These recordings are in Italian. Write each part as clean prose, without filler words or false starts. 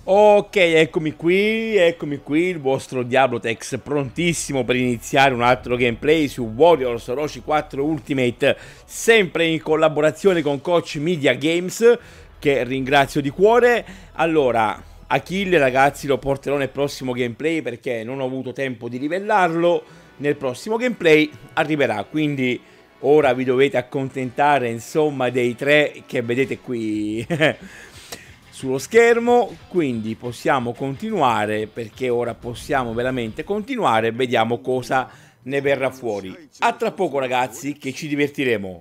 Ok, eccomi qui, il vostro Diablotex prontissimo per iniziare un altro gameplay su Warriors Orochi 4 Ultimate, sempre in collaborazione con Coach Media Games, che ringrazio di cuore. Allora, Achille ragazzi lo porterò nel prossimo gameplay perché non ho avuto tempo di livellarlo, nel prossimo gameplay arriverà, quindi ora vi dovete accontentare insomma dei tre che vedete qui sullo schermo, quindi possiamo continuare perché ora possiamo veramente continuare, vediamo cosa ne verrà fuori. A tra poco ragazzi che ci divertiremo.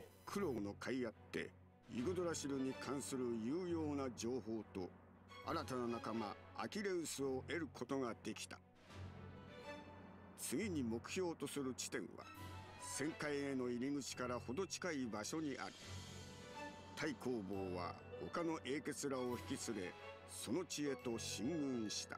太公望は他の英傑らを引き連れその地へと進軍した。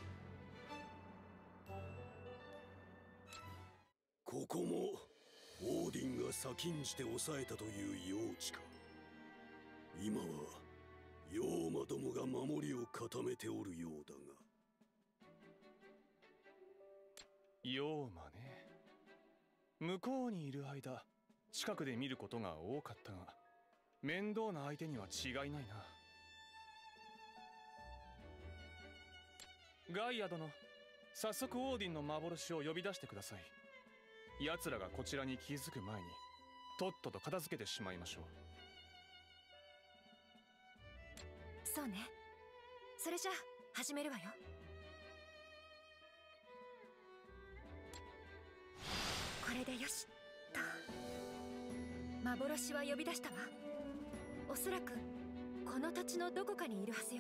ここもオーディンが先んじて抑えたという用地か。今は妖魔どもが守りを固めておるようだが。 妖魔ね。向こうにいる間近くで見ることが多かったが、面倒な相手には違いないな。ガイア殿、早速オーディンの幻を呼び出してください。奴らがこちらに気づく前にとっとと片付けてしまいましょう。 そうね。それじゃ始めるわよ。これでよしと。幻は呼び出したわ。おそらくこの土地のどこかにいるはずよ。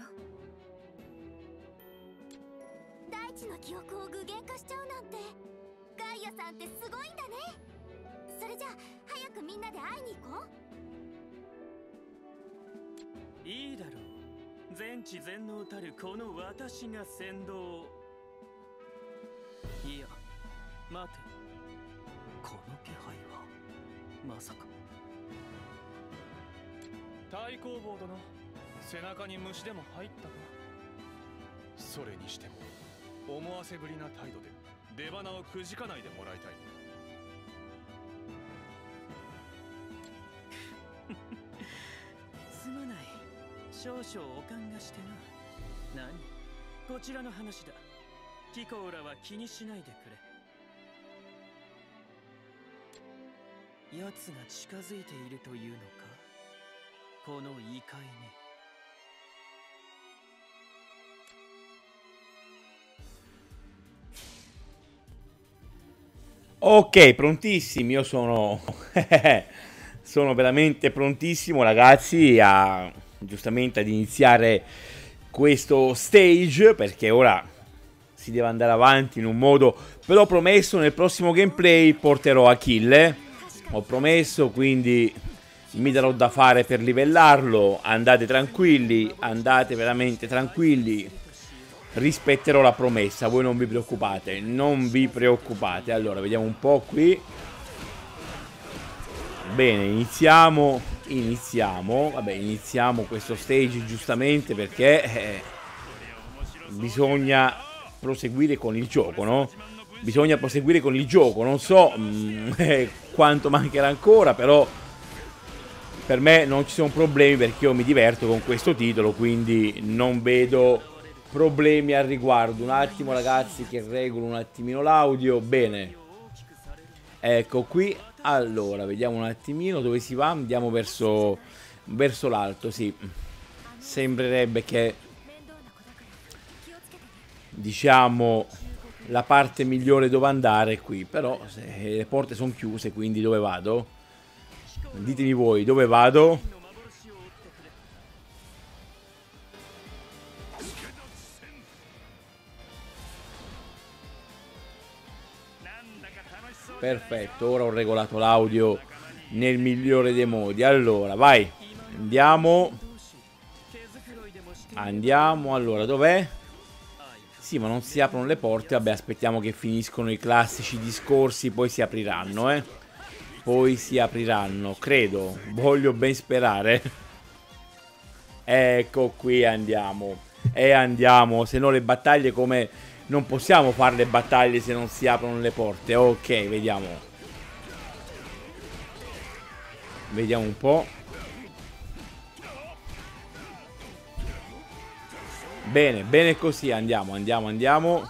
大地の記憶を具現化しちゃうなんて、ガイアさんってすごいんだね。それじゃあ早くみんなで会いに行こう。いいだろう。全知全能たるこの私が先導。いや待て、この気配はまさか。 太公望殿、背中に虫でも入ったか。それにしても思わせぶりな態度で出花をくじかないでもらいたい。 すまない、少々おかんがしてな。何、こちらの話だ。キコーラは気にしないでくれ。奴が近づいているというのか、この異界に。 Ok, prontissimi, io sono sono veramente prontissimo ragazzi giustamente ad iniziare questo stage, perché ora si deve andare avanti in un modo, però ho promesso nel prossimo gameplay porterò Achille, ho promesso, quindi mi darò da fare per livellarlo. Andate tranquilli, andate veramente tranquilli, rispetterò la promessa, voi non vi preoccupate, non vi preoccupate. Allora, vediamo un po' qui. Bene, iniziamo, vabbè, iniziamo questo stage giustamente perché bisogna proseguire con il gioco, no? Bisogna proseguire con il gioco, non so quanto mancherà ancora, però per me non ci sono problemi perché io mi diverto con questo titolo, quindi non vedo problemi al riguardo. Un attimo ragazzi che regolo un attimino l'audio. Bene, ecco qui. Allora vediamo un attimino dove si va. Andiamo verso l'alto, sì. Sembrerebbe che, diciamo, la parte migliore dove andare è qui, però le porte sono chiuse, quindi dove vado? Ditemi voi dove vado. Perfetto, ora ho regolato l'audio nel migliore dei modi. Allora, vai. Andiamo. Andiamo, allora, dov'è? Sì, ma non si aprono le porte. Vabbè, aspettiamo che finiscono i classici discorsi, poi si apriranno, Poi si apriranno, credo. Voglio ben sperare. Ecco qui, andiamo. E andiamo, se no le battaglie come... Non possiamo fare le battaglie se non si aprono le porte. Ok, vediamo. Vediamo un po'. Bene, bene così, andiamo, andiamo, andiamo.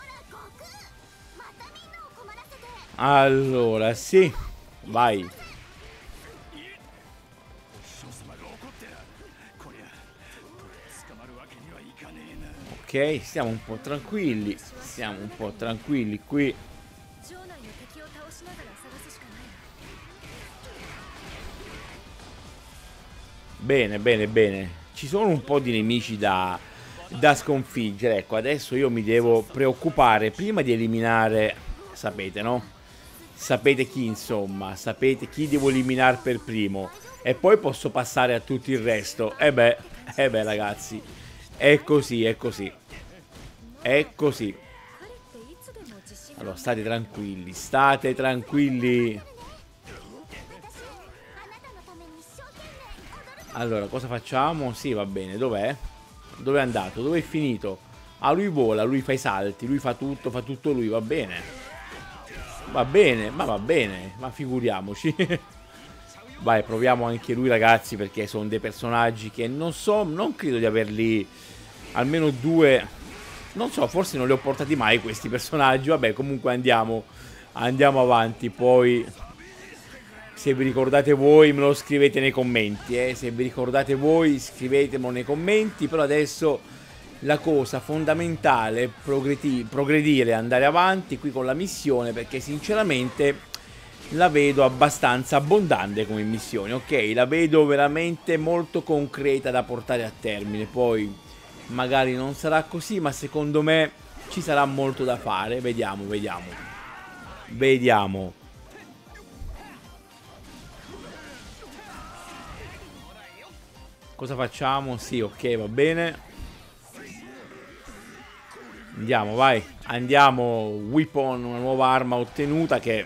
Allora, sì. Vai. Ok, stiamo un po' tranquilli. Stiamo un po' tranquilli qui. Bene, bene, bene. Ci sono un po' di nemici da sconfiggere. Ecco, adesso io mi devo preoccupare prima di eliminare... Sapete, no? Sapete chi, insomma. Sapete chi devo eliminare per primo. E poi posso passare a tutto il resto. E beh, ragazzi. È così, è così. È così. Allora, state tranquilli. State tranquilli. Allora, cosa facciamo? Sì, va bene. Dov'è? Dove è andato? Dove è finito? Ah, lui vola, lui fa i salti, lui fa tutto lui, va bene. Va bene, ma figuriamoci. Vai, proviamo anche lui, ragazzi, perché sono dei personaggi che non so, non credo di averli almeno due. Non so, forse non li ho portati mai questi personaggi. Vabbè, comunque andiamo avanti, poi... Se vi ricordate voi me lo scrivete nei commenti, se vi ricordate voi scrivetemelo nei commenti, però adesso la cosa fondamentale è progredire, andare avanti qui con la missione, perché sinceramente la vedo abbastanza abbondante come missione, ok? La vedo veramente molto concreta da portare a termine, poi magari non sarà così, ma secondo me ci sarà molto da fare, vediamo. Cosa facciamo? Sì, ok, va bene. Andiamo, vai. Andiamo. Weapon, una nuova arma ottenuta che...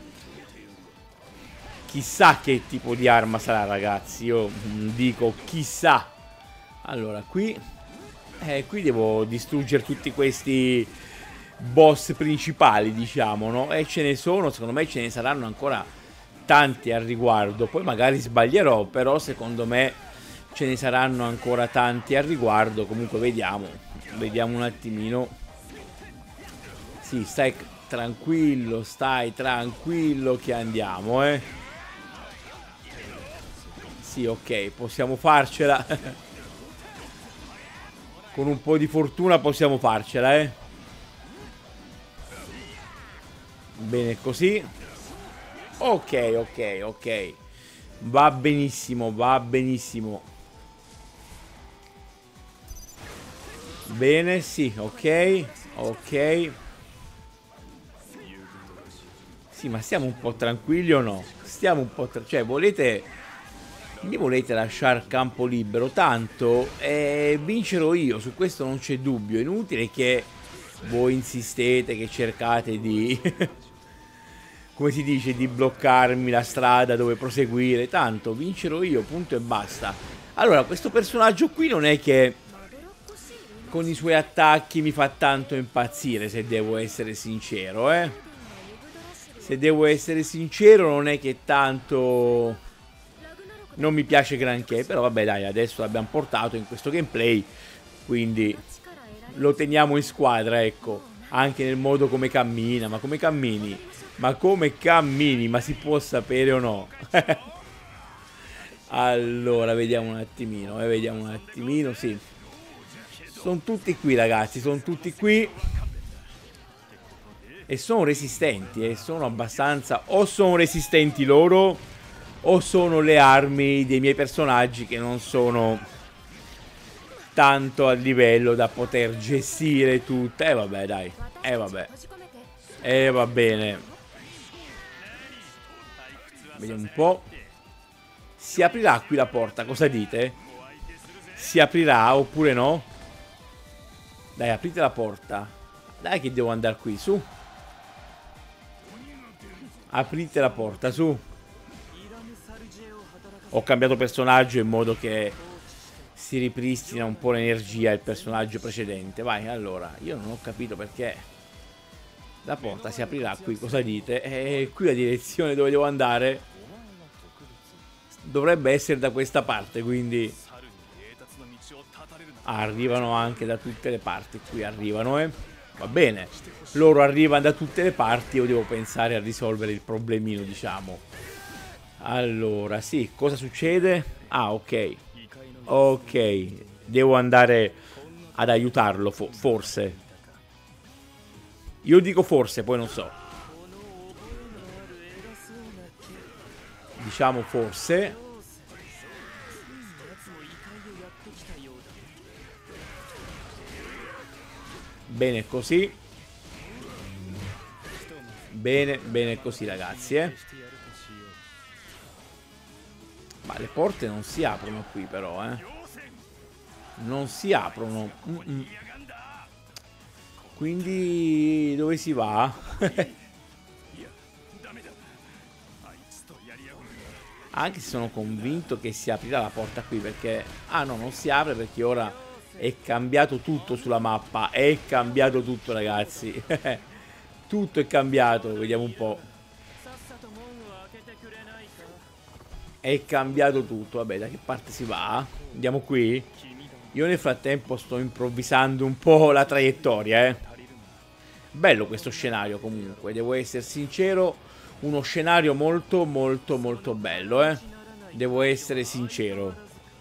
Chissà che tipo di arma sarà, ragazzi. Io dico chissà. Allora, qui... qui devo distruggere tutti questi boss principali, diciamo, no? E ce ne sono, secondo me ce ne saranno ancora tanti al riguardo. Poi magari sbaglierò, però secondo me... Ce ne saranno ancora tanti al riguardo. Comunque vediamo un attimino. Sì, stai tranquillo che andiamo, Sì, ok, possiamo farcela. Con un po' di fortuna possiamo farcela, Bene così. Ok. Va benissimo. Bene, sì, ok. Sì, ma stiamo un po' tranquilli o no? Stiamo un po'... Cioè, mi volete lasciare campo libero? Tanto vincerò io, su questo non c'è dubbio. È inutile che voi insistete, che cercate di... come si dice, di bloccarmi la strada dove proseguire. Tanto vincerò io, punto e basta. Allora, questo personaggio qui non è che con i suoi attacchi mi fa tanto impazzire, se devo essere sincero, Se devo essere sincero, non è che tanto non mi piace granché, però vabbè, dai, adesso l'abbiamo portato in questo gameplay, quindi lo teniamo in squadra, ecco, anche nel modo come cammina. Ma come cammini? Ma si può sapere o no? Allora, vediamo un attimino, sì. Sono tutti qui, ragazzi, sono tutti qui. E sono resistenti, sono abbastanza... O sono resistenti loro, o sono le armi dei miei personaggi che non sono tanto a livello da poter gestire tutto. Vabbè, dai. Va bene. Vediamo un po'. Si aprirà qui la porta, cosa dite? Si aprirà oppure no? Dai, aprite la porta. Dai che devo andare qui, su. Aprite la porta, su. Ho cambiato personaggio in modo che si ripristina un po' l'energia il personaggio precedente. Vai, allora, io non ho capito perché la porta si aprirà qui, cosa dite? E qui la direzione dove devo andare dovrebbe essere da questa parte, quindi arrivano anche da tutte le parti, qui arrivano, va bene, loro arrivano da tutte le parti, io devo pensare a risolvere il problemino, diciamo. Allora, sì, cosa succede? Ah, ok, ok, devo andare ad aiutarlo, forse. Io dico forse, poi non so. Diciamo forse. Bene così. Bene, bene così, ragazzi, Ma le porte non si aprono qui, però, Non si aprono. Quindi dove si va? Anche se sono convinto che si aprirà la porta qui, perché... Ah no, non si apre perché ora è cambiato tutto sulla mappa. È cambiato tutto, ragazzi. Tutto è cambiato, vediamo un po'. È cambiato tutto. Vabbè, da che parte si va? Andiamo qui. Io nel frattempo sto improvvisando un po' la traiettoria, Bello questo scenario comunque, devo essere sincero. Uno scenario molto molto molto bello, Devo essere sincero.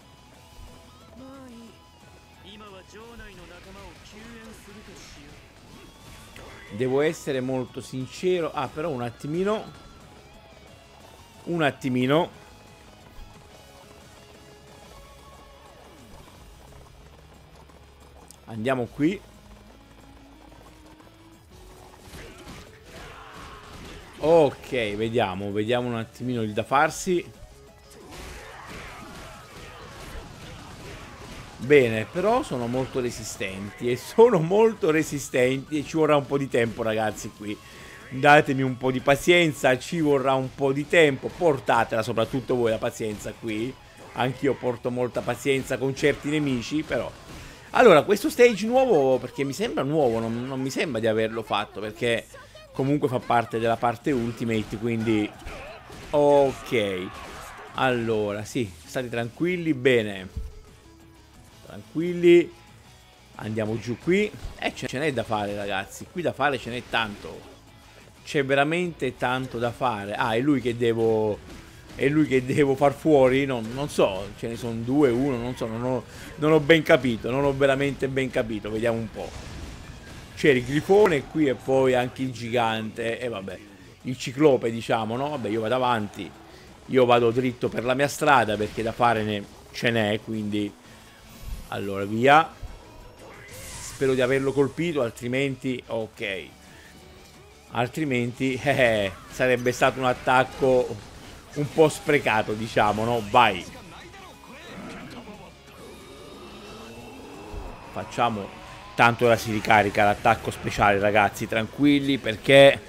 Devo essere molto sincero. Ah, però un attimino. Un attimino. Andiamo qui. Ok, vediamo un attimino il da farsi. Bene, però sono molto resistenti. E sono molto resistenti. E ci vorrà un po' di tempo, ragazzi, qui. Datemi un po' di pazienza. Ci vorrà un po' di tempo. Portatela soprattutto voi la pazienza qui. Anch'io porto molta pazienza con certi nemici, però. Allora, questo stage nuovo, perché mi sembra nuovo, non mi sembra di averlo fatto, perché comunque fa parte della parte Ultimate, quindi... Ok. Allora, sì, state tranquilli, bene. Tranquilli. Andiamo giù qui. Ce n'è da fare, ragazzi. Qui da fare ce n'è tanto. C'è veramente tanto da fare. Ah, è lui che devo... È lui che devo far fuori? Non so, ce ne sono due, uno, non so, non ho ben capito, non ho veramente ben capito, vediamo un po'. C'è il grifone qui e poi anche il gigante, e vabbè, il ciclope, diciamo, no? Vabbè, io vado avanti, io vado dritto per la mia strada perché da fare ce n'è, quindi... Allora, via. Spero di averlo colpito, altrimenti... Ok. Altrimenti, sarebbe stato un attacco... un po' sprecato, diciamo, no? Vai. Facciamo. Tanto ora si ricarica l'attacco speciale, ragazzi. Tranquilli perché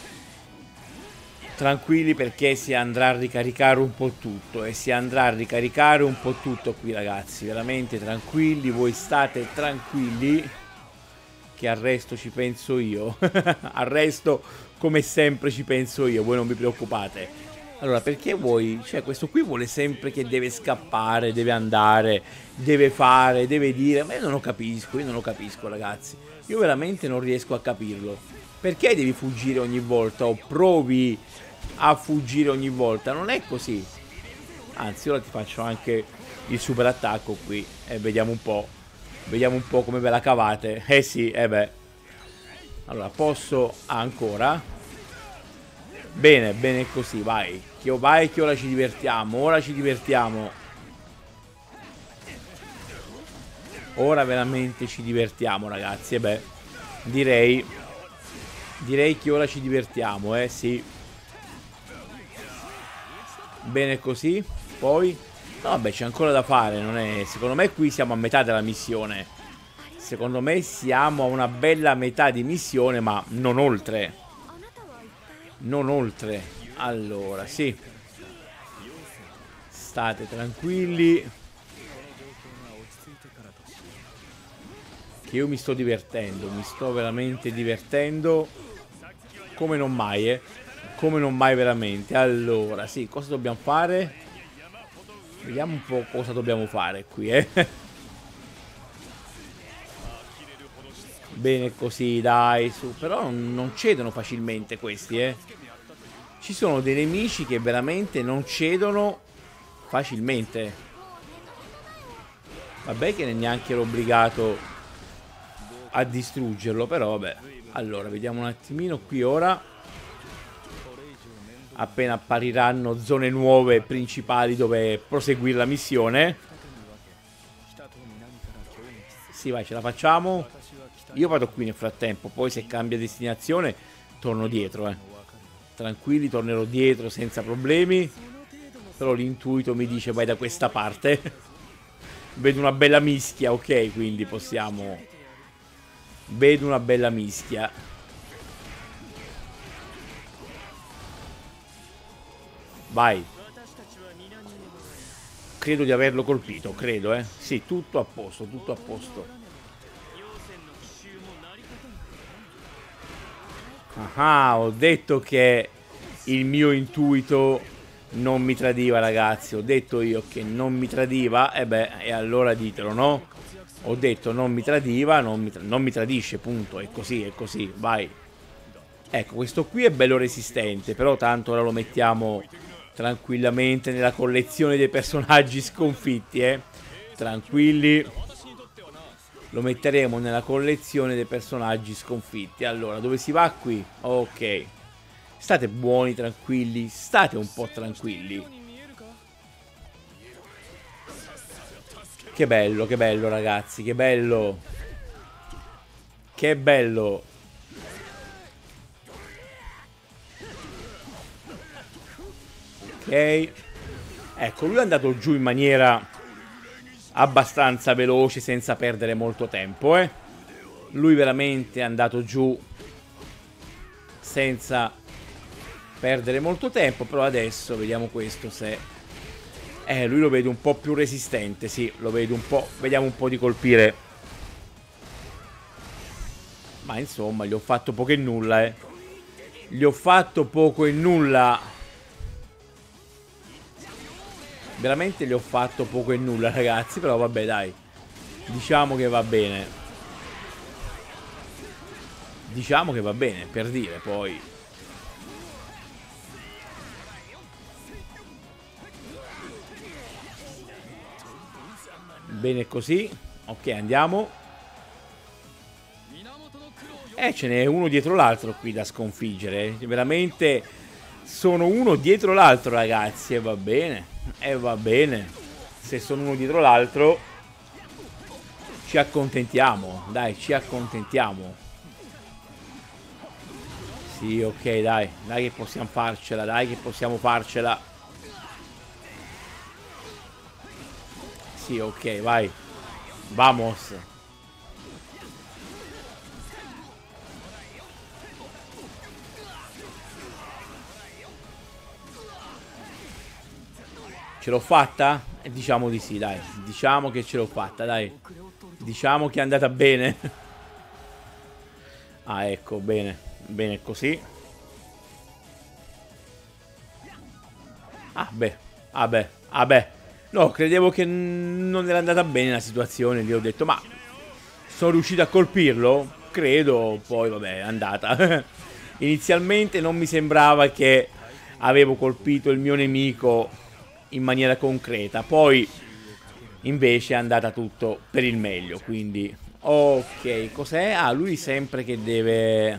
si andrà a ricaricare un po' tutto. E si andrà a ricaricare un po' tutto qui, ragazzi. Veramente tranquilli. Voi state tranquilli, che al resto ci penso io. Al resto, come sempre, ci penso io. Voi non vi preoccupate. Allora, perché vuoi? Cioè, questo qui vuole sempre che deve scappare, deve andare, deve fare, deve dire. Ma io non lo capisco, ragazzi. Io veramente non riesco a capirlo. Perché devi fuggire ogni volta? O provi a fuggire ogni volta? Non è così. Anzi, ora ti faccio anche il super attacco qui. E vediamo un po'. Vediamo un po' come ve la cavate. Eh sì, beh. Allora, posso ancora... Bene, bene così, vai. Vai che ora ci divertiamo. Ora ci divertiamo. Ora veramente ci divertiamo, ragazzi. E beh, direi che ora ci divertiamo, sì. Bene così. Poi no, vabbè, c'è ancora da fare. Non è... Secondo me qui siamo a metà della missione. Secondo me siamo a una bella metà di missione, ma non oltre. Non oltre. Allora, sì. State tranquilli. che io mi sto divertendo, mi sto veramente divertendo come non mai, come non mai veramente. Allora, sì, cosa dobbiamo fare? Vediamo un po' cosa dobbiamo fare qui, Bene così, dai, su. Però non cedono facilmente questi, Ci sono dei nemici che veramente non cedono facilmente. Vabbè che neanche ero obbligato a distruggerlo, però vabbè. Allora, vediamo un attimino qui ora. Appena appariranno zone nuove principali dove proseguire la missione. Sì, vai, ce la facciamo. Io vado qui nel frattempo, poi se cambia destinazione torno dietro, Tranquilli, tornerò dietro senza problemi. Però l'intuito mi dice vai da questa parte. Vedo una bella mischia, ok, quindi possiamo... Vedo una bella mischia. Vai. Credo di averlo colpito, credo, Sì, tutto a posto, tutto a posto. Ah, ho detto che il mio intuito non mi tradiva, ragazzi. Ho detto io che non mi tradiva. E beh, e allora ditelo, no? Ho detto non mi tradiva, non mi tradisce, punto. È così, vai. Ecco, questo qui è bello resistente, però tanto ora lo mettiamo tranquillamente nella collezione dei personaggi sconfitti, Tranquilli. Lo metteremo nella collezione dei personaggi sconfitti. Allora, dove si va qui? Ok. State buoni, tranquilli. State un po' tranquilli. Che bello, ragazzi. Che bello. Che bello. Ok. Ecco, lui è andato giù in maniera abbastanza veloce, senza perdere molto tempo, Lui veramente è andato giù senza perdere molto tempo. Però adesso vediamo questo se... lui lo vedo un po' più resistente, sì, lo vedo un po'... Vediamo un po' di colpire. Ma insomma, gli ho fatto poco e nulla, Gli ho fatto poco e nulla. Veramente gli ho fatto poco e nulla, ragazzi. Però vabbè, dai. Diciamo che va bene. Diciamo che va bene, per dire, poi. Bene così. Ok, andiamo. Ce n'è uno dietro l'altro qui da sconfiggere. Veramente sono uno dietro l'altro, ragazzi. E va bene. E va bene. Se sono uno dietro l'altro ci accontentiamo. Dai, ci accontentiamo. Sì, ok, dai. Dai che possiamo farcela. Dai che possiamo farcela. Sì, ok, vai. Vamos. Ce l'ho fatta? Diciamo di sì, dai. Diciamo che ce l'ho fatta, dai. Diciamo che è andata bene. Ah, ecco, bene. Bene così. Ah, beh. Ah, beh. Ah, beh. No, credevo che non era andata bene la situazione. Lì ho detto, ma sono riuscito a colpirlo? Credo. Poi, vabbè, è andata. Inizialmente non mi sembrava che avevo colpito il mio nemico in maniera concreta, poi invece è andata tutto per il meglio, quindi ok, cos'è? Ah, lui sempre che deve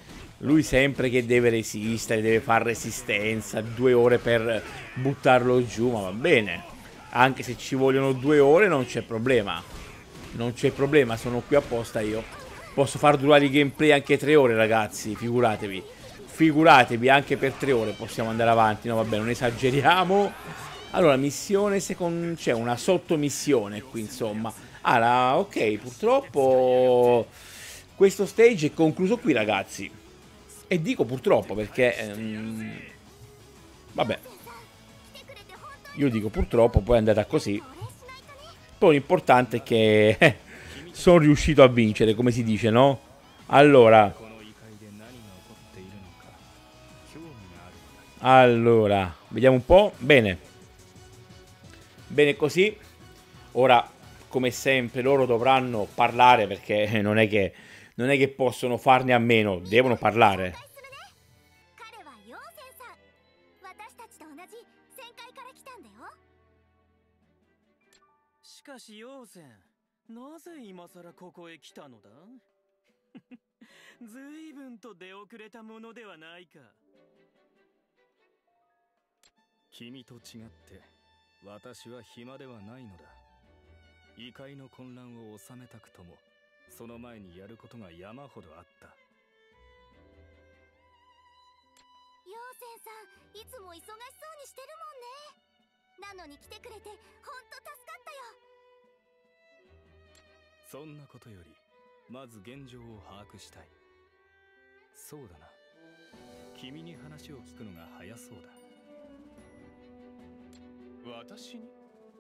resistere, deve fare resistenza, 2 ore per buttarlo giù, ma va bene, anche se ci vogliono 2 ore non c'è problema, non c'è problema, sono qui apposta io, posso far durare il gameplay anche 3 ore, ragazzi, figuratevi, anche per 3 ore possiamo andare avanti, no vabbè, non esageriamo. Allora, missione secondo... c'è una sottomissione qui, insomma. Ah, ok, purtroppo questo stage è concluso qui, ragazzi. E dico purtroppo perché... vabbè. Io dico purtroppo, poi è andata così. Poi l'importante è che sono riuscito a vincere, come si dice, no? Allora, vediamo un po'. Bene. Bene così. Ora, come sempre, loro dovranno parlare perché non è che possono farne a meno, devono parlare. 彼は妖精さん。私たちと同じ旋回から来たんだよ。 しかし妖精、なぜ今さらここへ来たのだ？ずいぶんと出遅れたものではないか。 君と違って私は暇ではないのだ。異界の混乱を収めたくとも、その前にやることが山ほどあった。 妖精さん、いつも忙しそうにしてるもんね。なのに来てくれてほんと助かったよ。 そんなことよりまず現状を把握したい。そうだな、君に話を聞くのが早そうだ。私に？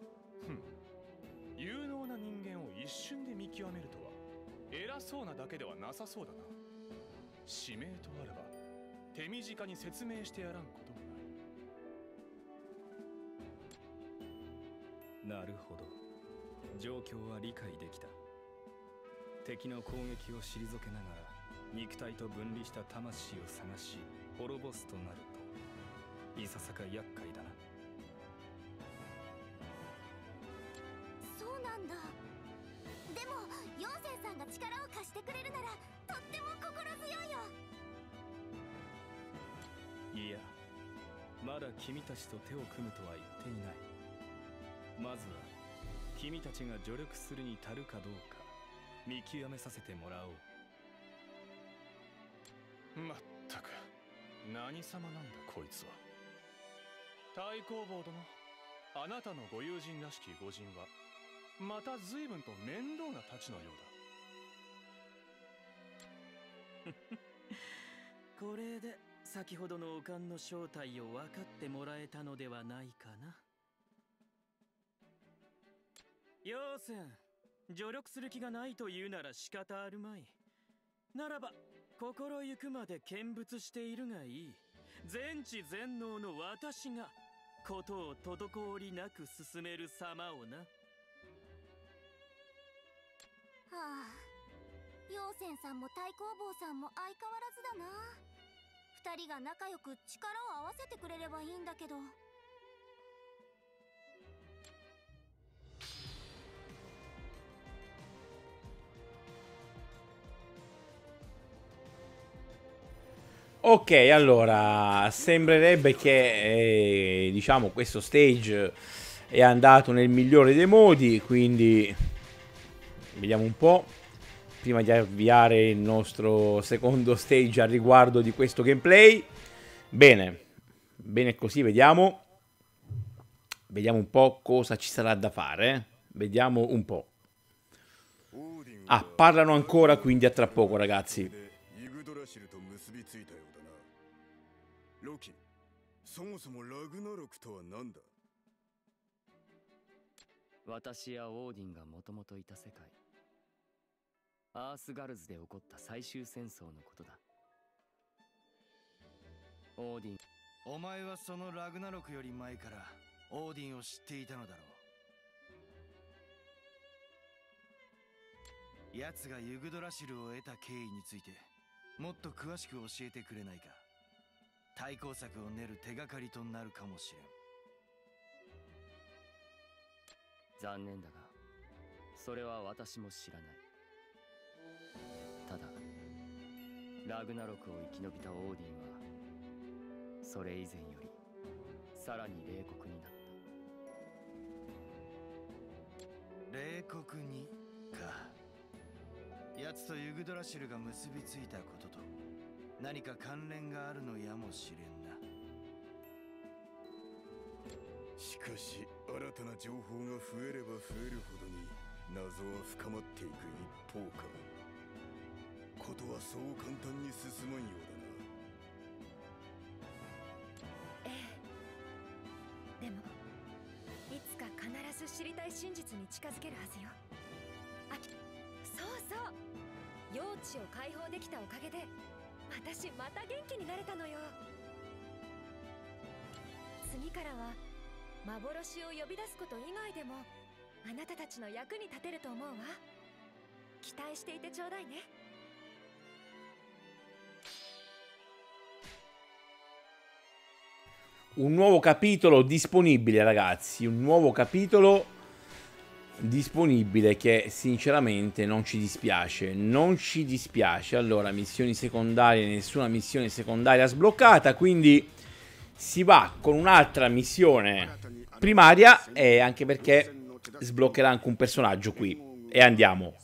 有能な人間を一瞬で見極めるとは偉そうなだけではなさそうだな。使命とあれば手短に説明してやらんこともない。なるほど、状況は理解できた。敵の攻撃を退けながら肉体と分離した魂を探し滅ぼすとなるといささか厄介だな。 そうなんだ。でも妖精さんが力を貸してくれるならとっても心強いよ。 いや、まだ君たちと手を組むとは言っていない。まずは君たちが助力するに足るかどうか見極めさせてもらおう。まったく何様なんだこいつは。太公望殿、あなたのご友人らしき御人はまた随分と面倒なたちのようだ。 これで先ほどの王冠の正体を分かってもらえたのではないかな。妖精、助力する気がないというなら仕方あるまい。ならば心ゆくまで見物しているがいい。全知全能の私がことを滞りなく進める様をな。 はあ、妖精さんも太公望さんも相変わらずだな。二人が仲良く力を合わせてくれればいいんだけど。 Ok, allora sembrerebbe che diciamo questo stage è andato nel migliore dei modi, quindi vediamo un po'. Prima di avviare il nostro secondo stage a riguardo di questo gameplay. Bene, bene così, vediamo. Vediamo un po' cosa ci sarà da fare. Vediamo un po'. Ah, parlano ancora, quindi a tra poco, ragazzi. ロキ、そもそもラグナロクとは何だ？ 私やオーディンがもともといた世界、アースガルズで起こった最終戦争のことだ。オーディン、 お前はそのラグナロクより前からオーディンを知っていたのだろう。奴がユグドラシルを得た経緯についてもっと詳しく教えてくれないか。対抗策を練る手がかりとなるかもしれん。 残念だがそれは私も知らない。ただラグナロクを生き延びたオーディンはそれ以前よりさらに冷酷になった。 冷酷にか。奴とユグドラシルが結びついたことと何か関連があるのやもしれんな。 しかし新たな情報が増えれば増えるほどに謎は深まっていく一方か。ことはそう簡単に進まんようだな。 ええ。でもいつか必ず知りたい真実に近づけるはずよ。 幼稚を解放できたおかげで私また元気になれたのよ。次からは幻を呼び出すこと以外でもあなたたちの役に立てると思うわ。期待していてちょうだいね。 Un nuovo capitolo disponibile, ragazzi, un nuovo capitolo disponibile che sinceramente non ci dispiace, non ci dispiace. Allora, missioni secondarie, nessuna missione secondaria sbloccata, quindi si va con un'altra missione primaria, e anche perché sbloccherà anche un personaggio qui. E andiamo.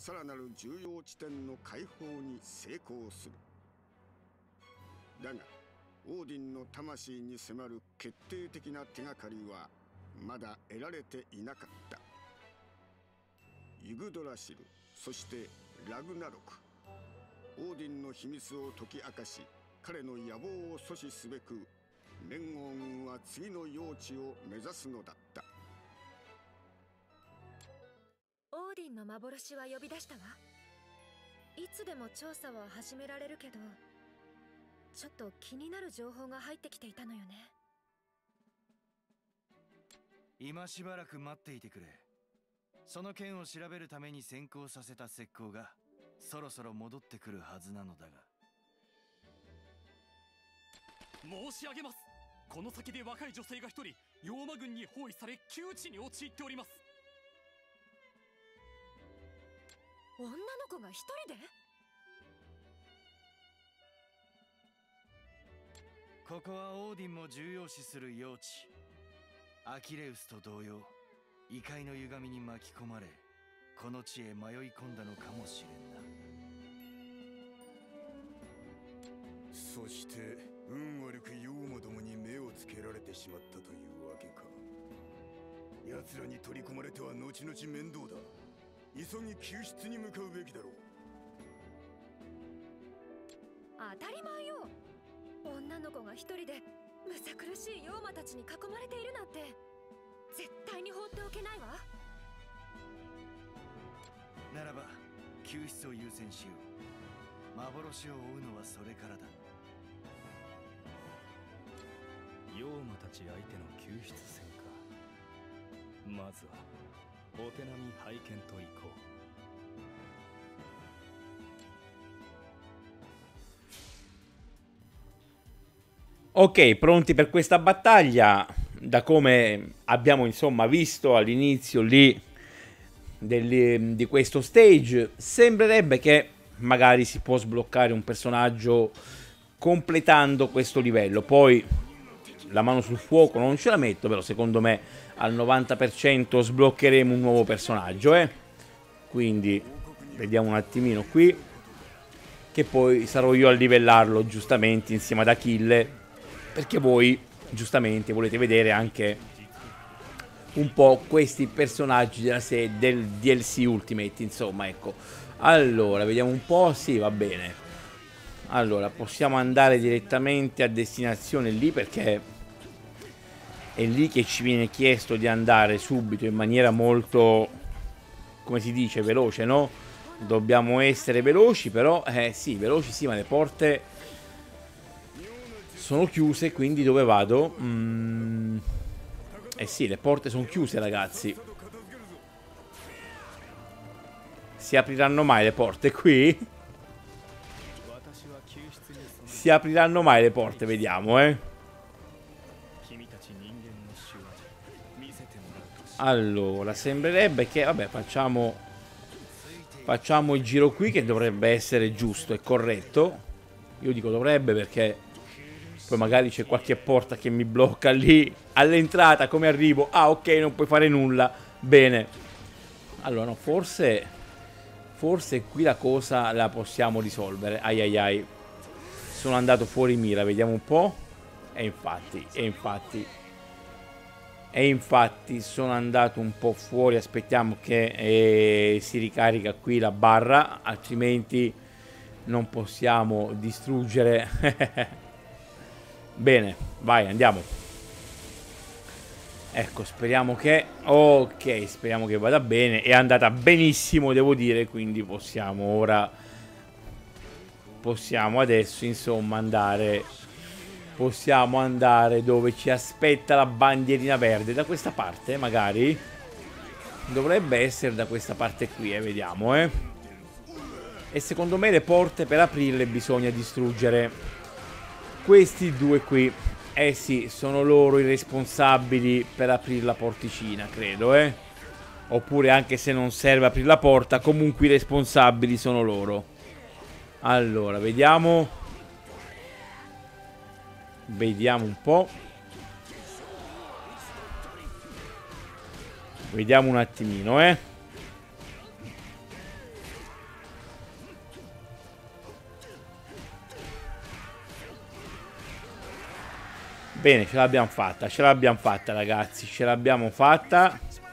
オーディンの魂に迫る決定的な手がかりはまだ得られていなかった。ユグドラシル、そしてラグナロク、オーディンの秘密を解き明かし、彼の野望を阻止すべく連合軍は次の用地を目指すのだった。 オーディンの幻は呼び出したわ。いつでも調査は始められるけど、ちょっと気になる情報が入ってきていたのよね。 今しばらく待っていてくれ。その件を調べるために先行させた石膏がそろそろ戻ってくるはずなのだが。 申し上げます。この先で若い女性が一人妖魔軍に包囲され窮地に陥っております。 女の子が一人で？ ここはオーディンも重要視する用地。アキレウスと同様、異界の歪みに巻き込まれ、この地へ迷い込んだのかもしれんな。 そして運悪く妖魔どもに目をつけられてしまったというわけか。奴らに取り込まれては後々面倒だ。急ぎ救出に向かうべきだろう。 当たり前よ。女の子が一人でむさ苦しい妖魔たちに囲まれているなんて絶対に放っておけないわ。 ならば救出を優先しよう。幻を追うのはそれからだ。 妖魔たち相手の救出戦か。まずはお手並み拝見といこう。 Ok, pronti per questa battaglia. Da come abbiamo insomma visto all'inizio lì di questo stage, sembrerebbe che magari si può sbloccare un personaggio completando questo livello. Poi la mano sul fuoco non ce la metto, però secondo me al 90% sbloccheremo un nuovo personaggio, Quindi vediamo un attimino qui, che poi sarò io a livellarlo giustamente insieme ad Achille, perché voi giustamente volete vedere anche un po' questi personaggi della serie, del DLC Ultimate, insomma, ecco. Allora, vediamo un po', sì, va bene. Allora, possiamo andare direttamente a destinazione lì, perché è lì che ci viene chiesto di andare subito in maniera molto, come si dice, veloce, no? Dobbiamo essere veloci, però, sì, veloci sì, ma le porte sono chiuse, quindi dove vado? Eh sì, le porte sono chiuse, ragazzi. Si apriranno mai le porte qui? Si apriranno mai le porte, vediamo, Allora, sembrerebbe che, vabbè, facciamo il giro qui, che dovrebbe essere giusto e corretto. Io dico dovrebbe perché poi magari c'è qualche porta che mi blocca lì all'entrata. Come arrivo? Ah, ok, non puoi fare nulla. Bene. Allora, no, forse qui la cosa la possiamo risolvere. Ai ai ai. Sono andato fuori mira, vediamo un po'. E infatti sono andato un po' fuori. Aspettiamo che si ricarica qui la barra, altrimenti non possiamo distruggere. Bene, vai, andiamo. Ecco, speriamo che... Ok, speriamo che vada bene. È andata benissimo, devo dire, quindi possiamo ora possiamo adesso insomma andare, possiamo andare dove ci aspetta la bandierina verde, da questa parte magari, dovrebbe essere da questa parte qui, vediamo, e secondo me le porte per aprirle bisogna distruggere questi due qui. Eh sì, sono loro i responsabili per aprire la porticina, credo, oppure anche se non serve aprire la porta, comunque i responsabili sono loro. Allora, vediamo. Vediamo un po'. Vediamo un attimino, Bene, ce l'abbiamo fatta ragazzi, ce l'abbiamo fatta.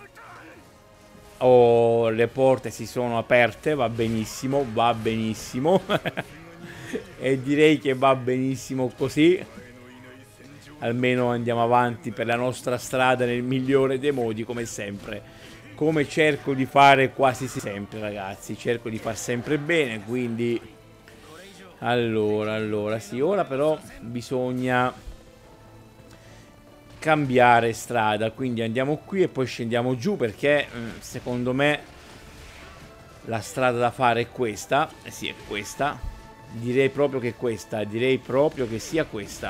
Oh, le porte si sono aperte, va benissimo, va benissimo. E direi che va benissimo così. Almeno andiamo avanti per la nostra strada nel migliore dei modi, come sempre. Come cerco di fare quasi sempre, ragazzi. Cerco di far sempre bene, quindi... Allora, sì, ora però bisogna cambiare strada, quindi andiamo qui e poi scendiamo giù, perché secondo me la strada da fare è questa. Sì, è questa. Direi proprio che è questa, direi proprio che sia questa.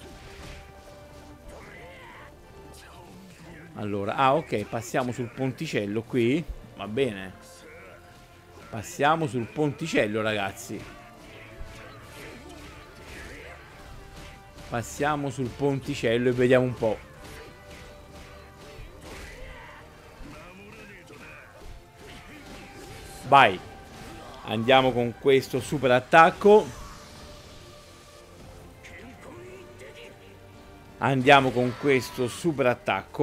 Allora, ok, passiamo sul ponticello qui, va bene. Passiamo sul ponticello, ragazzi. Passiamo sul ponticello e vediamo un po'. Vai. Andiamo con questo super attacco. Andiamo con questo super attacco,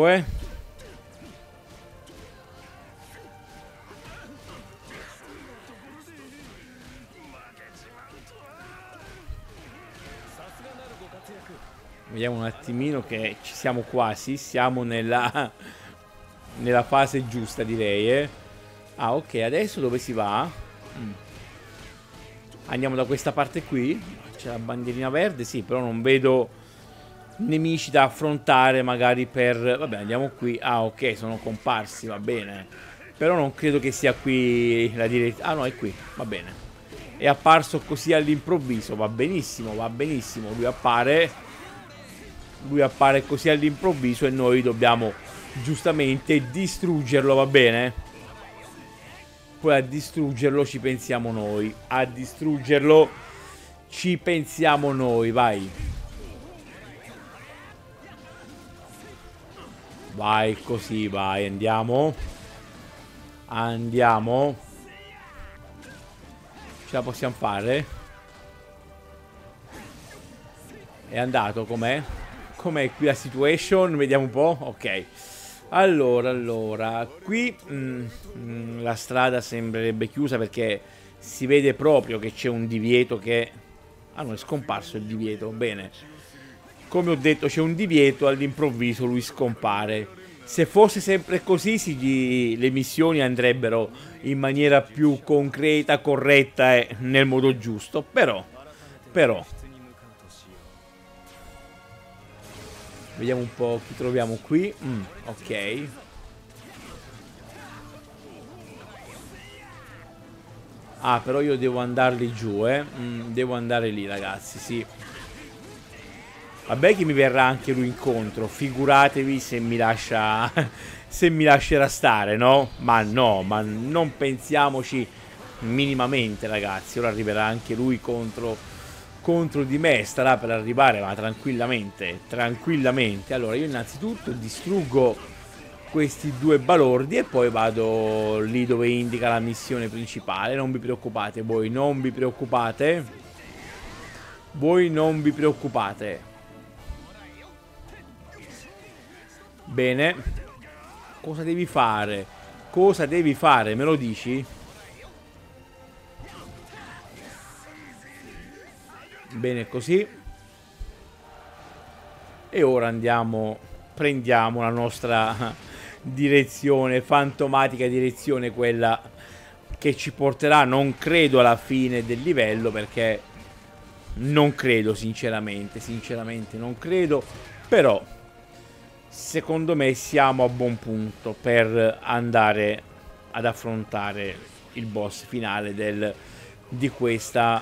Vediamo un attimino che ci siamo quasi. Siamo nella fase giusta, direi, Ah, ok, adesso dove si va? Andiamo da questa parte qui. C'è la bandierina verde, sì, però non vedo nemici da affrontare magari per... Vabbè, andiamo qui. Ah, ok, sono comparsi, va bene. Però non credo che sia qui la direzione. Ah, no, è qui, va bene. È apparso così all'improvviso, va benissimo, va benissimo. Lui appare così all'improvviso e noi dobbiamo giustamente distruggerlo, va bene? Poi a distruggerlo ci pensiamo noi. A distruggerlo ci pensiamo noi, vai. Vai così, vai, andiamo. Andiamo. Ce la possiamo fare? È andato, com'è? Com'è qui la situation? Vediamo un po'. Ok. Allora, qui la strada sembrerebbe chiusa perché si vede proprio che c'è un divieto che... Ah, no, è scomparso il divieto, bene. Come ho detto, c'è un divieto, all'improvviso lui scompare. Se fosse sempre così, le missioni andrebbero in maniera più concreta, corretta e nel modo giusto. Però... Vediamo un po' chi troviamo qui. Ok. Ah, però io devo andarli giù, Devo andare lì, ragazzi, sì. Vabbè che mi verrà anche lui incontro. Figuratevi se mi lascia... se mi lascerà stare, no? Ma no, ma non pensiamoci minimamente, ragazzi. Ora arriverà anche lui contro di me, starà per arrivare, ma tranquillamente, tranquillamente. Allora io innanzitutto distruggo questi due balordi e poi vado lì dove indica la missione principale. Non vi preoccupate, voi non vi preoccupate. Voi non vi preoccupate. Bene. Cosa devi fare? Cosa devi fare? Me lo dici? Bene così. E ora andiamo, prendiamo la nostra direzione, fantomatica direzione, quella che ci porterà, non credo alla fine del livello, perché Non credo, sinceramente non credo, però secondo me siamo a buon punto per andare ad affrontare il boss finale di questa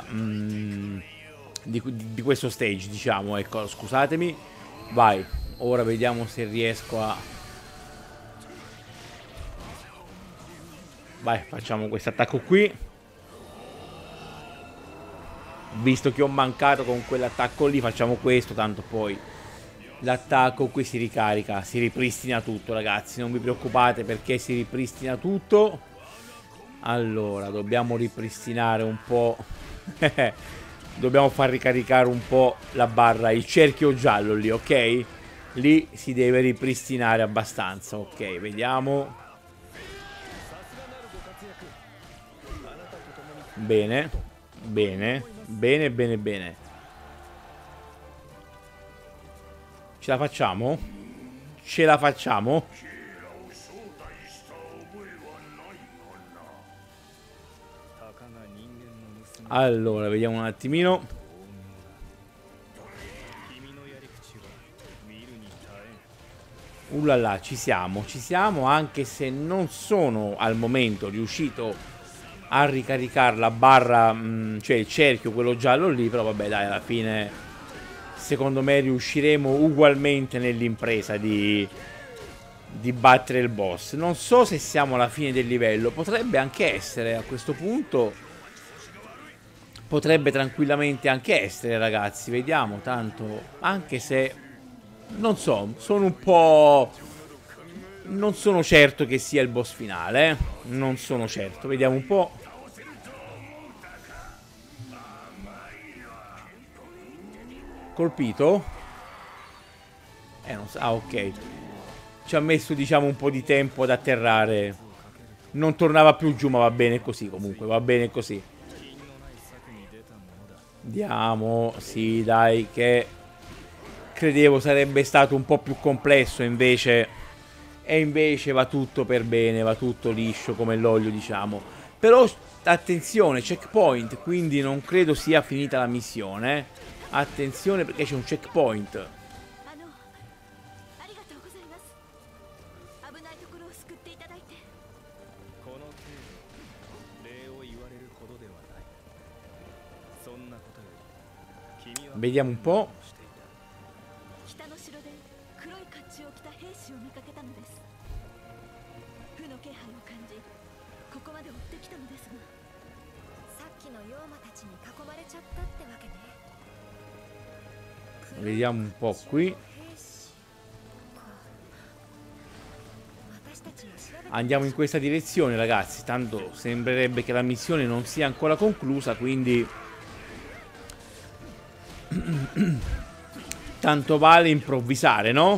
di questo stage, diciamo, ecco, scusatemi. Vai, ora vediamo se riesco a... Vai, facciamo questo attacco qui. Visto che ho mancato con quell'attacco lì, facciamo questo, tanto poi l'attacco qui si ricarica, si ripristina tutto, ragazzi, non vi preoccupate perché si ripristina tutto. Allora, dobbiamo ripristinare un po'. Dobbiamo far ricaricare un po' la barra, il cerchio giallo lì, ok? Lì si deve ripristinare abbastanza, ok, vediamo. Bene, bene, bene, bene, bene. Ce la facciamo? Ce la facciamo? Allora, vediamo un attimino. Ullala, ci siamo, anche se non sono al momento riuscito a ricaricare la barra, cioè il cerchio, quello giallo lì, però vabbè dai, alla fine secondo me riusciremo ugualmente nell'impresa di battere il boss. Non so se siamo alla fine del livello, potrebbe anche essere a questo punto. Potrebbe tranquillamente anche essere, ragazzi, vediamo, tanto, anche se, non so, sono un po'... Non sono certo che sia il boss finale, non sono certo, vediamo un po'. Colpito? Non so, ah, ok. Ci ha messo, diciamo, un po' di tempo ad atterrare. Non tornava più giù, ma va bene così, comunque, va bene così. Andiamo, sì dai, che credevo sarebbe stato un po' più complesso, invece va tutto per bene, va tutto liscio come l'olio, diciamo. Però attenzione, checkpoint, quindi non credo sia finita la missione. Attenzione perché c'è un checkpoint. Vediamo un po'. Vediamo un po' qui. Andiamo in questa direzione, ragazzi. Tanto sembrerebbe che la missione non sia ancora conclusa, quindi tanto vale improvvisare, no?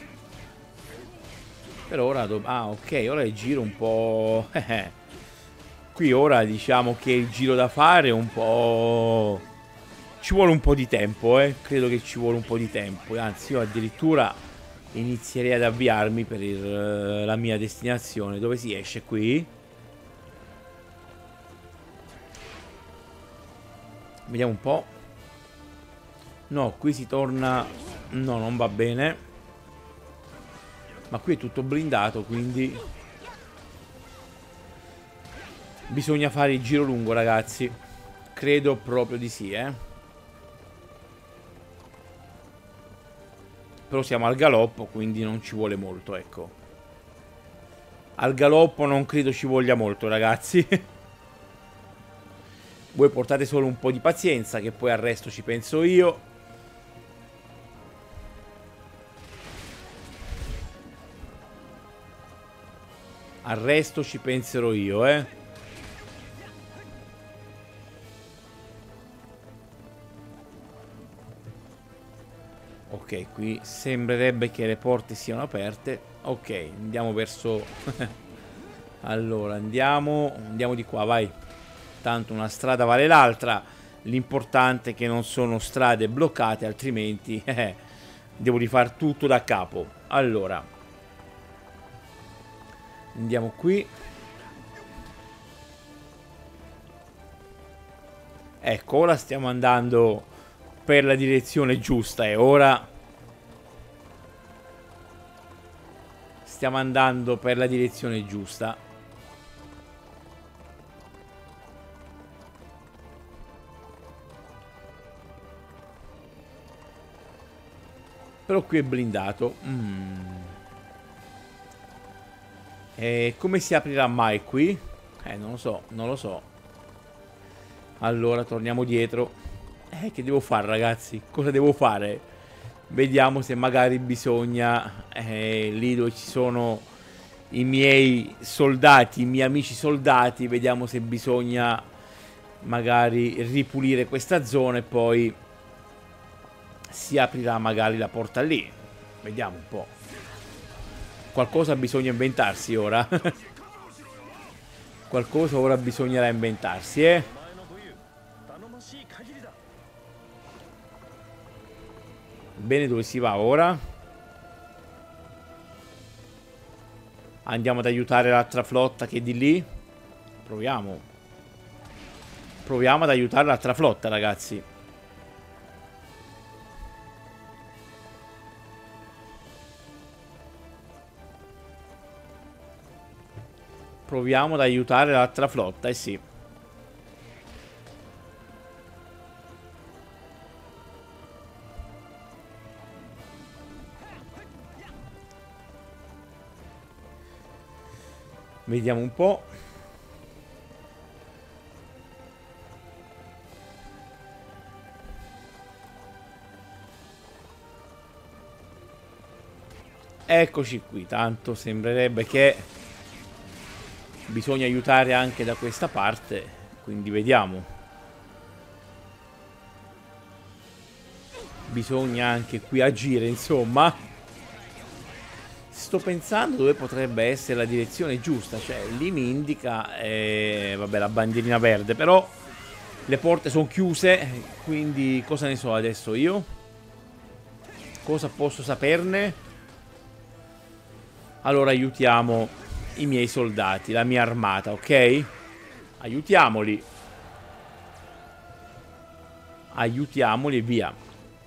Per ora ah, ok, ora il giro un po'... Qui ora diciamo che il giro da fare è un po'... Ci vuole un po' di tempo, credo che ci vuole un po' di tempo. Anzi, io addirittura inizierei ad avviarmi per la mia destinazione. Dove si esce qui? Vediamo un po'. No, qui si torna... No, non va bene. Ma qui è tutto blindato, quindi... Bisogna fare il giro lungo, ragazzi. Credo proprio di sì, Però siamo al galoppo, quindi non ci vuole molto, ecco. Al galoppo non credo ci voglia molto, ragazzi. Voi portate solo un po' di pazienza, che poi al resto ci penso io. Al resto ci penserò io, Ok, qui sembrerebbe che le porte siano aperte. Ok, andiamo verso... Allora, andiamo di qua, vai. Tanto una strada vale l'altra. L'importante è che non sono strade bloccate, altrimenti devo rifare tutto da capo. Allora, andiamo qui. Ecco, ora stiamo andando per la direzione giusta e ora stiamo andando per la direzione giusta. Però qui è blindato. E come si aprirà mai qui? Non lo so, non lo so. Allora torniamo dietro. Che devo fare, ragazzi? Cosa devo fare? Vediamo se magari bisogna lì dove ci sono i miei soldati, i miei amici soldati, vediamo se bisogna magari ripulire questa zona e poi si aprirà magari la porta lì. Vediamo un po'. Qualcosa bisogna inventarsi ora. Qualcosa ora bisognerà inventarsi, Bene, dove si va ora? Andiamo ad aiutare l'altra flotta che è di lì. Proviamo. Proviamo ad aiutare l'altra flotta, ragazzi. Proviamo ad aiutare l'altra flotta, sì. Vediamo un po'. Eccoci qui, tanto sembrerebbe che bisogna aiutare anche da questa parte, quindi vediamo. Bisogna anche qui agire, insomma. Sto pensando dove potrebbe essere la direzione giusta, cioè lì mi indica, vabbè, la bandierina verde, però le porte sono chiuse, quindi cosa ne so adesso io? Cosa posso saperne? Allora aiutiamo i miei soldati, la mia armata, ok? Aiutiamoli. Aiutiamoli e via.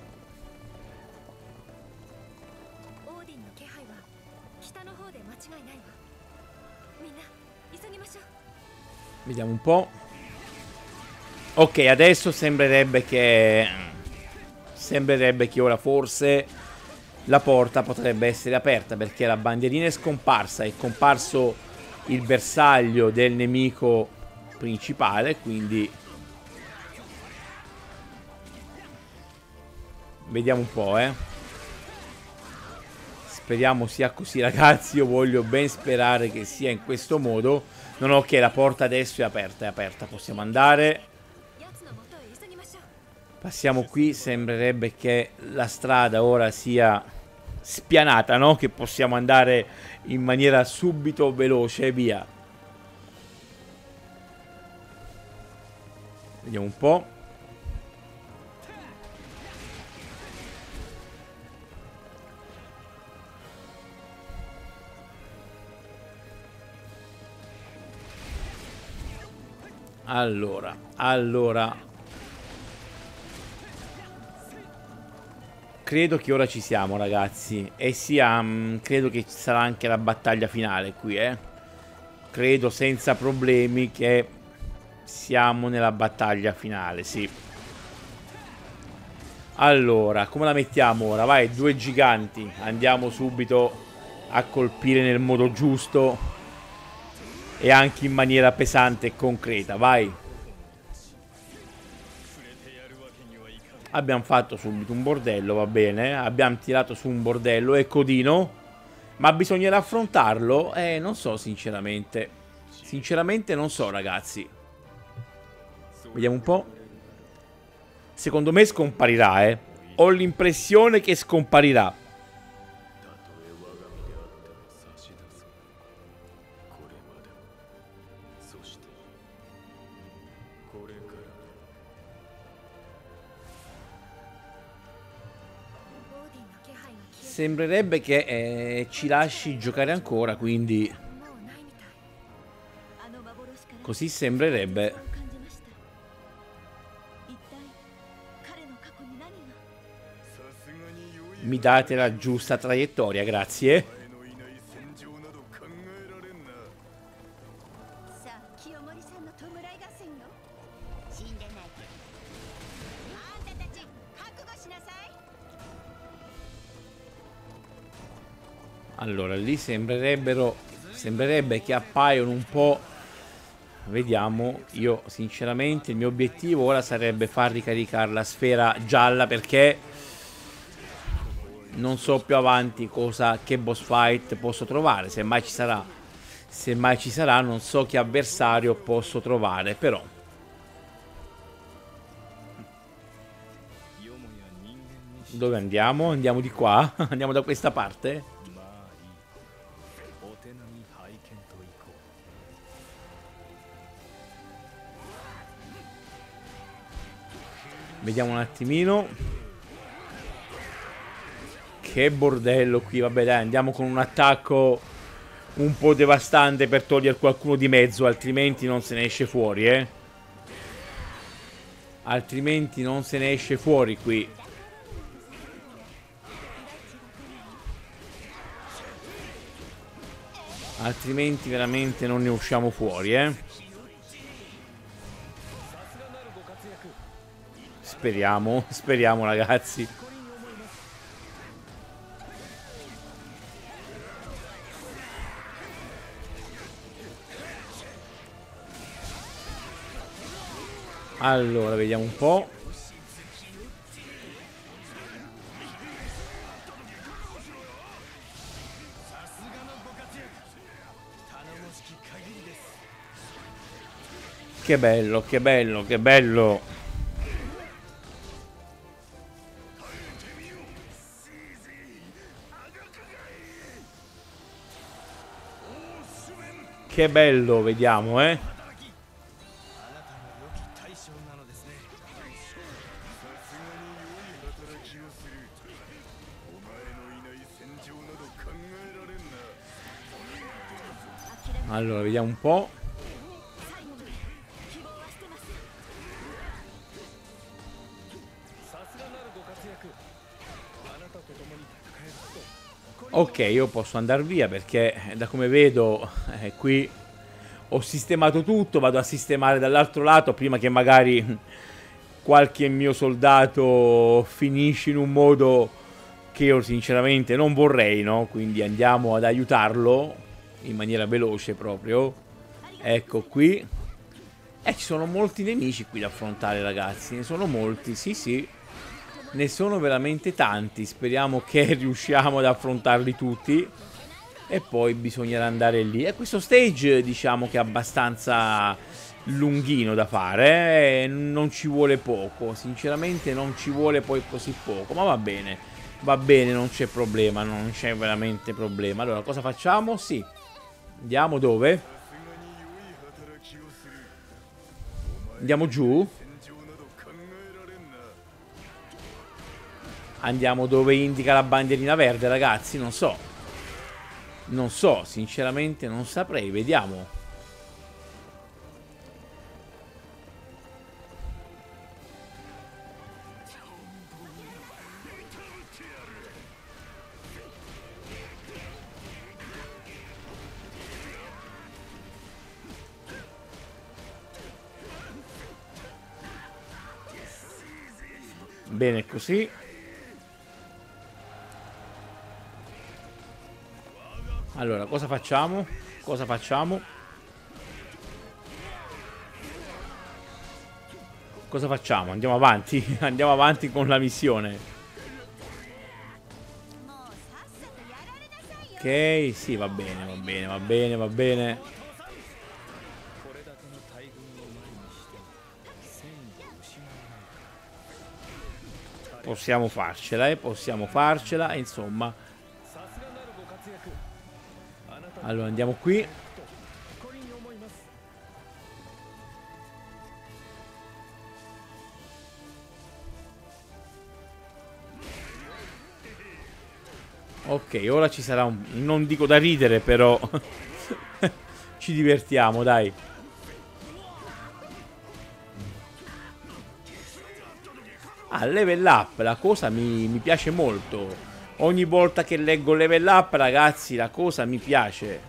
Vediamo un po'. Ok, adesso sembrerebbe che ora forse la porta potrebbe essere aperta, perché la bandierina è scomparsa, è comparso il bersaglio del nemico principale, quindi vediamo un po', Speriamo sia così, ragazzi. Io voglio ben sperare che sia in questo modo. No, ok, la porta adesso è aperta, possiamo andare. Passiamo qui, sembrerebbe che la strada ora sia spianata, no? Che possiamo andare in maniera subito veloce e via. Vediamo un po'. Allora credo che ora ci siamo, ragazzi. E sia credo che ci sarà anche la battaglia finale qui, Credo senza problemi che siamo nella battaglia finale, sì. Allora, come la mettiamo ora? Vai, due giganti. Andiamo subito a colpire nel modo giusto e anche in maniera pesante e concreta, vai. Abbiamo fatto subito un bordello, va bene. Abbiamo tirato su un bordello e codino. Ma bisognerà affrontarlo? Non so sinceramente. Sinceramente non so, ragazzi. Vediamo un po'. Secondo me scomparirà, Ho l'impressione che scomparirà. Sembrerebbe che ci lasci giocare ancora, quindi così sembrerebbe. mi date la giusta traiettoria, grazie. さあ清盛さんの弔い合戦よ。死んでないけどあんたたち覚悟しなさい。 Allora, lì sembrerebbe che appaiono un po'. Vediamo, io sinceramente il mio obiettivo ora sarebbe far ricaricare la sfera gialla, perché non so più avanti che boss fight posso trovare, se mai ci sarà. Se mai ci sarà, non so che avversario posso trovare, però. Dove andiamo? Andiamo di qua? Andiamo da questa parte? Vediamo un attimino. Che bordello qui. Vabbè dai, andiamo con un attacco un po' devastante per togliere qualcuno di mezzo, altrimenti non se ne esce fuori, altrimenti non se ne esce fuori qui. Altrimenti veramente non ne usciamo fuori, Speriamo, speriamo ragazzi. Allora, vediamo un po'. Che bello, che bello, che bello. Che bello, vediamo, Allora, vediamo un po'. Ok, io posso andare via perché da come vedo qui ho sistemato tutto, vado a sistemare dall'altro lato prima che magari qualche mio soldato finisce in un modo che io sinceramente non vorrei, no? Quindi andiamo ad aiutarlo in maniera veloce proprio. Ecco qui. Ci sono molti nemici qui da affrontare, ragazzi, ne sono molti, sì sì. Ne sono veramente tanti, speriamo che riusciamo ad affrontarli tutti. E poi bisognerà andare lì. E questo stage diciamo che è abbastanza lunghino da fare, non ci vuole poco, sinceramente non ci vuole poi così poco, ma va bene, non c'è problema, non c'è veramente problema. Allora, cosa facciamo? Sì, andiamo dove? Andiamo giù? Andiamo dove indica la bandierina verde, ragazzi, non so. Non so, sinceramente non saprei, vediamo. Bene così. Allora, cosa facciamo? Cosa facciamo? Cosa facciamo? Andiamo avanti. Andiamo avanti con la missione. Ok, sì, va bene, va bene, va bene, va bene. Possiamo farcela, possiamo farcela, insomma. Allora, andiamo qui. Ok, ora ci sarà un... non dico da ridere, però ci divertiamo, dai. Ah, level up, la cosa mi piace molto. Ogni volta che leggo level up, ragazzi, la cosa mi piace.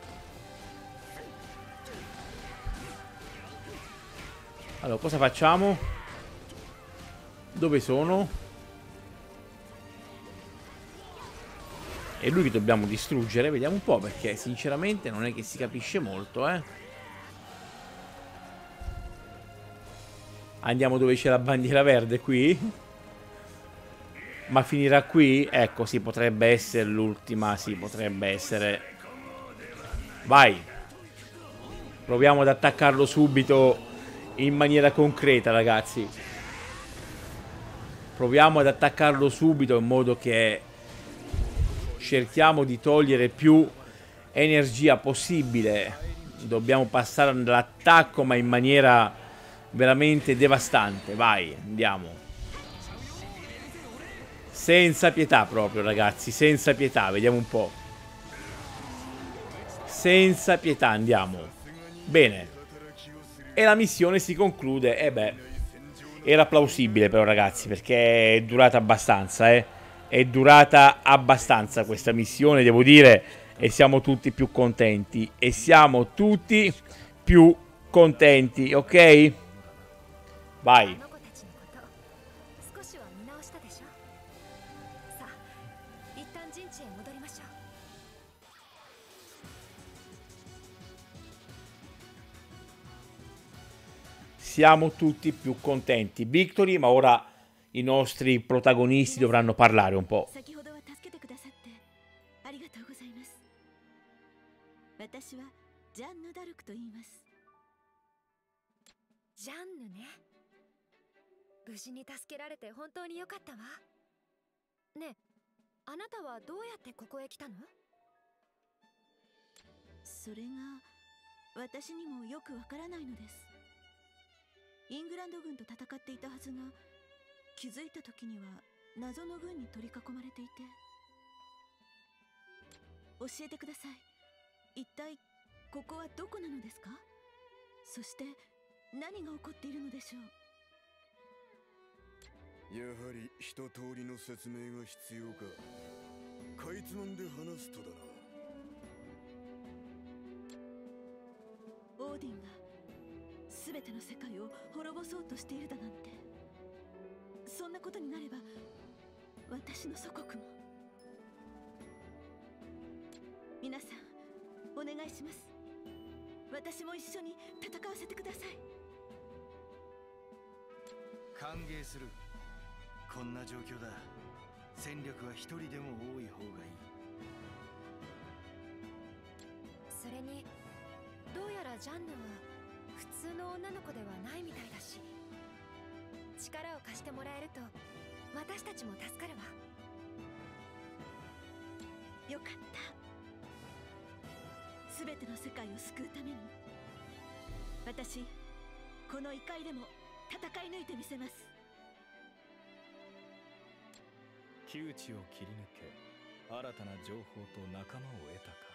Allora, cosa facciamo? Dove sono? È lui che dobbiamo distruggere. Vediamo un po', perché sinceramente non è che si capisce molto, eh. Andiamo dove c'è la bandiera verde, qui. Ma finirà qui? Ecco, sì, potrebbe essere l'ultima. Sì, potrebbe essere. Vai. Proviamo ad attaccarlo subito in maniera concreta, ragazzi. Proviamo ad attaccarlo subito in modo che cerchiamo di togliere più energia possibile. Dobbiamo passare all'attacco, ma in maniera veramente devastante. Vai, andiamo. Senza pietà proprio, ragazzi, senza pietà, vediamo un po'. Senza pietà, andiamo. Bene. E la missione si conclude. E beh, era plausibile però, ragazzi, perché è durata abbastanza, eh. È durata abbastanza questa missione, devo dire, e siamo tutti più contenti. E siamo tutti più contenti, ok? Vai. Siamo tutti più contenti. Victory, ma ora i nostri protagonisti dovranno parlare un po'. イングランド軍と戦っていたはずが、気づいた時には謎の軍に取り囲まれていて。教えてください。一体ここはどこなのですか？そして何が起こっているのでしょう？ やはり一通りの説明が必要か。かいつまんで話すとだな。 オーディンが全ての世界を滅ぼそうとしているだなんて。そんなことになれば私の祖国も。皆さんお願いします。私も一緒に戦わせてください。 歓迎する。こんな状況だ。戦力は一人でも多い方がいい。 それにどうやらジャンヌは普通の女の子ではないみたいだし、力を貸してもらえると私たちも助かるわ。 よかった。すべての世界を救うために私この異界でも戦い抜いてみせます。 窮地を切り抜け新たな情報と仲間を得たか。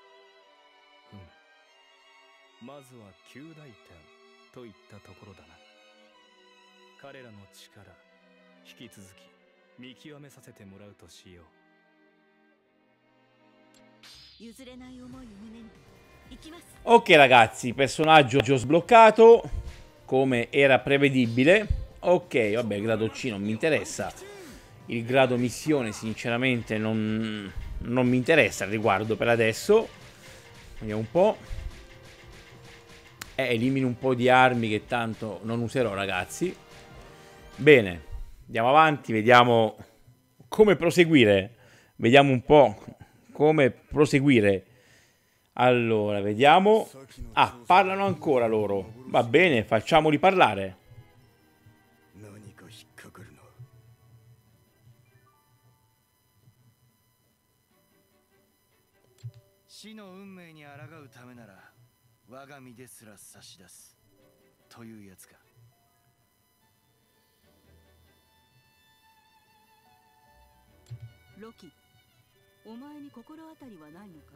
まずは旧大点といったところだな。彼らの力引き続き見極めさせてもらうとしよう。 譲れない思いを胸に行きます。 Ok ragazzi, personaggio sbloccato come era prevedibile. Ok, vabbè, il grado C non mi interessa. Il grado missione sinceramente non mi interessa al riguardo per adesso. Vediamo un po'. Elimino un po' di armi che tanto non userò, ragazzi. Bene, andiamo avanti, vediamo come proseguire. Vediamo un po' come proseguire. Allora, vediamo. Ah, parlano ancora loro. Va bene, facciamoli parlare. 死の運命に抗うためなら我が身ですら差し出すというやつか。 ロキ、お前に心当たりはないのか？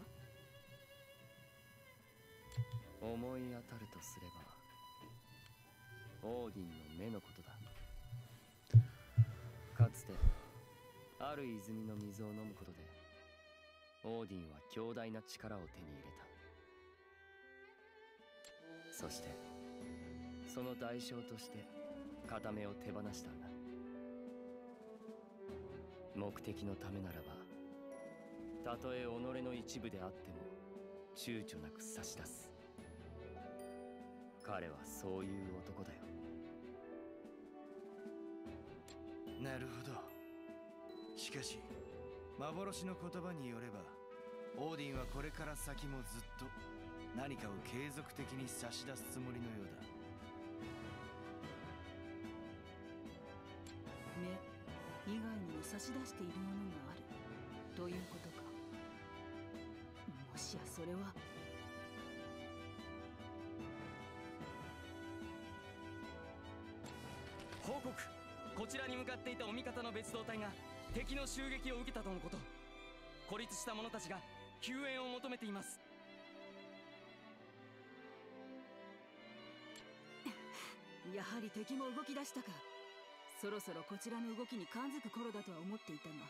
思い当たるとすればオーディンの目のことだ。かつてある泉の水を飲むことでオーディンは強大な力を手に入れた。そしてその代償として片目を手放したんだ。目的のためならばたとえ己の一部であっても躊躇なく差し出す。彼はそういう男だよ。 なるほど。しかし幻の言葉によればオーディンはこれから先もずっと何かを継続的に差し出すつもりのようだ。 目以外にも差し出しているものがあるということか。もしやそれは。 報告。こちらに向かっていたお味方の別動隊が敵の襲撃を受けたとのこと。孤立した者たちが救援を求めています。 やはり敵も動き出したか。そろそろこちらの動きに感づく頃だとは思っていたが、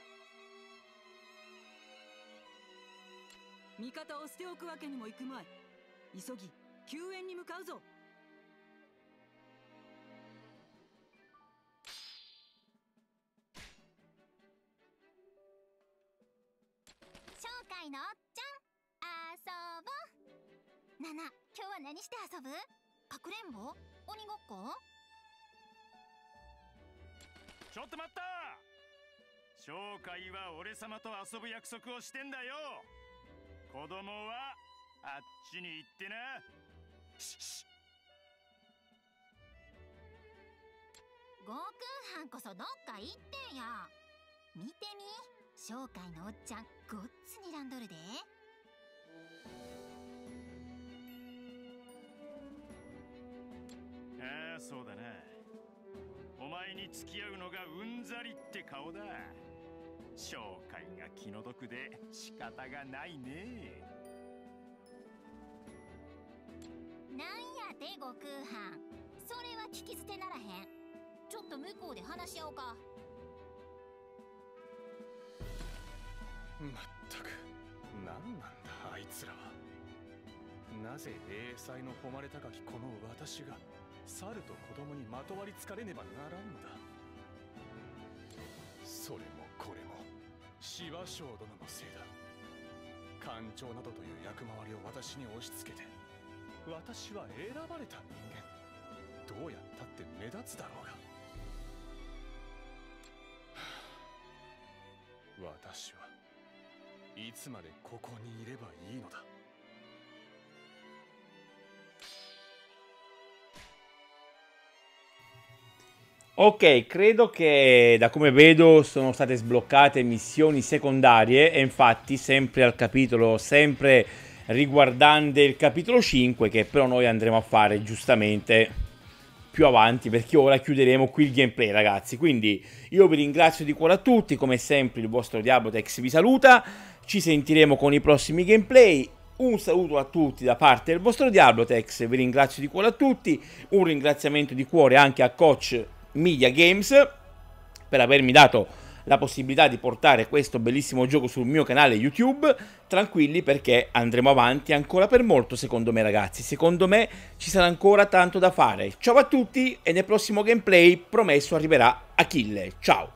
味方を捨ておくわけにもいくまい。急ぎ救援に向かうぞ。 紹介のおっちゃん、遊ぼう。ナナ、今日は何して遊ぶ？かくれんぼ？鬼ごっこ？ ちょっと待った。紹介は俺様と遊ぶ約束をしてんだよ。子供はあっちに行ってな。 悟空班こそどっか行ってんや。見てみ、紹介のおっちゃんごっつにらんどるで。 ああ、そうだな。お前に付き合うのがうんざりって顔だ。紹介が気の毒で仕方がないね。 なんやて悟空班、それは聞き捨てならへん。ちょっと向こうで話し合おうか。 まったく何なんだあいつらは。なぜ英才の誉れ高きこの私が猿と子供にまとわりつかれねばならんのだ。それもこれも司馬将殿のせいだ。艦長などという役回りを私に押し付けて、私は選ばれた人間。どうやったって目立つだろうが。私はいつまでここにいればいいのだ。 Ok, credo che da come vedo sono state sbloccate missioni secondarie e infatti sempre al capitolo, sempre riguardante il capitolo 5, che però noi andremo a fare giustamente più avanti, perché ora chiuderemo qui il gameplay, ragazzi. Quindi io vi ringrazio di cuore a tutti, come sempre il vostro Diablotex vi saluta, ci sentiremo con i prossimi gameplay. Un saluto a tutti da parte del vostro Diablotex, vi ringrazio di cuore a tutti, un ringraziamento di cuore anche a Coach Media Games per avermi dato la possibilità di portare questo bellissimo gioco sul mio canale YouTube. Tranquilli, perché andremo avanti ancora per molto, secondo me, ragazzi. Secondo me ci sarà ancora tanto da fare. Ciao a tutti e nel prossimo gameplay promesso arriverà Achille. Ciao.